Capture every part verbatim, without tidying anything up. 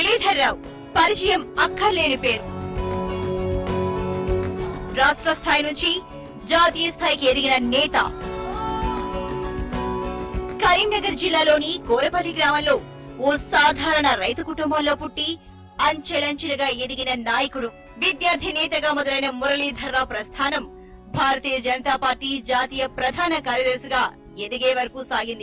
మురళీధర్ రావు పరిచయం అక్కర్లేని పేరు. రాష్ట్ర స్థాయి నుంచి జాతీయ స్థాయికి ఎదిగిన నేత. కరీంనగర్ జిల్లాలోని కోరపల్లి గ్రామంలో ఓ సాధారణ రైతు కుటుంబంలో పుట్టి అంచెలంచెలుగా ఎదిగిన నాయకుడు. విద్యార్థి నేతగా మొదలైన మురళీధర్ రావు ప్రస్థానం భారతీయ జనతా పార్టీ జాతీయ ప్రధాన కార్యదర్శిగా ఎదిగే వరకు సాగింది.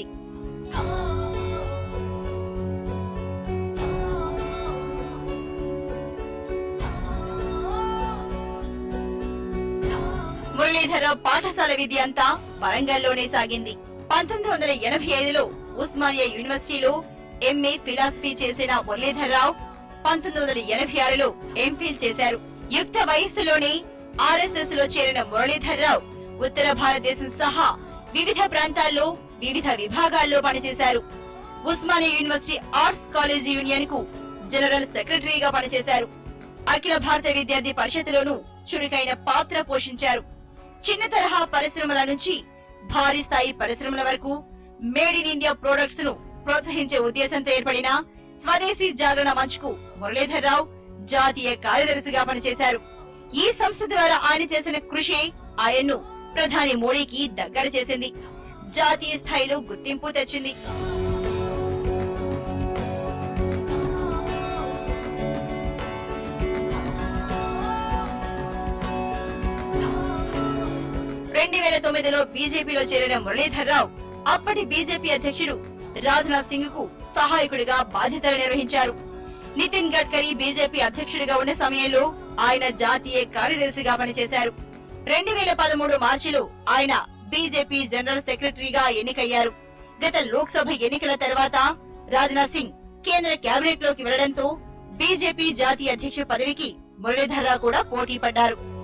మురళీధర్ రావు పాఠశాల విద్య అంతా వరంగల్లోనే సాగింది. పంతొమ్మిది వందల ఎనభై ఐదులో ఉస్మానియా యూనివర్సిటీలో ఎంఏ ఫిలాసఫీ చేసిన మురళీధర్ రావు పంతొమ్మిది వందల ఎనభై ఆరులో ఎంఫిల్ చేశారు. యుక్త వయస్సులోనే ఆర్ఎస్ఎస్ లో చేరిన మురళీధర్ రావు ఉత్తర భారతదేశం సహా వివిధ ప్రాంతాల్లో వివిధ విభాగాల్లో పనిచేశారు. Osmania university arts college union కు జనరల్ సెక్రటరీగా పనిచేశారు. అఖిల భారత విద్యార్థి పరిషత్లోనూ చురుకైన పాత్ర పోషించారు. చిన్న తరహా పరిశ్రమల నుంచి భారీ స్థాయి పరిశ్రమల వరకు మేడ్ ఇన్ ఇండియా ప్రొడక్ట్స్ ను ప్రోత్సహించే ఉద్దేశంతో ఏర్పడిన స్వదేశీ జాగరణ మంచ్ కు మురళీధర్ రావు జాతీయ కార్యదర్శిగా పనిచేశారు. ఈ సంస్థ ద్వారా ఆయన చేసిన కృషి ఆయన్ను ప్రధాని మోడీకి దగ్గర చేసింది, జాతీయ స్థాయిలో గుర్తింపు తెచ్చింది. రెండు వేల తొమ్మిదిలో బీజేపీలో చేరిన మురళీధర్ రావు అప్పటి బీజేపీ అధ్యక్షుడు రాజ్నాథ్ సింగ్ కు సహాయకుడిగా బాధ్యతలు నిర్వహించారు. నితిన్ గడ్కరీ బీజేపీ అధ్యక్షుడిగా ఉన్న సమయంలో ఆయన జాతీయ కార్యదర్శిగా పనిచేశారు. రెండు వేల పదమూడు మార్చిలో ఆయన బీజేపీ జనరల్ సెక్రటరీగా ఎన్నికయ్యారు. గత లోక్సభ ఎన్నికల తర్వాత రాజ్నాథ్ సింగ్ కేంద్ర కేబినెట్ లోకి వెళ్లడంతో బీజేపీ జాతీయ అధ్యక్ష పదవికి మురళీధర్ రావు కూడా పోటీ పడ్డారు.